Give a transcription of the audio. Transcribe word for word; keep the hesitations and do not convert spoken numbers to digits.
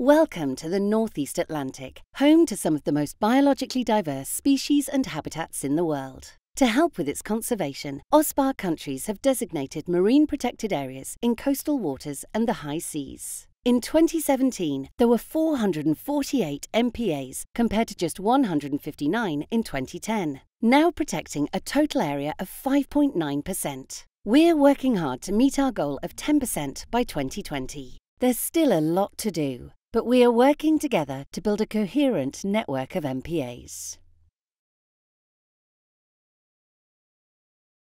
Welcome to the Northeast Atlantic, home to some of the most biologically diverse species and habitats in the world. To help with its conservation, OSPAR countries have designated marine protected areas in coastal waters and the high seas. In twenty seventeen, there were four hundred forty-eight M P As compared to just one hundred fifty-nine in twenty ten, now protecting a total area of five point nine percent. We're working hard to meet our goal of ten percent by twenty twenty. There's still a lot to do, but we are working together to build a coherent network of M P As.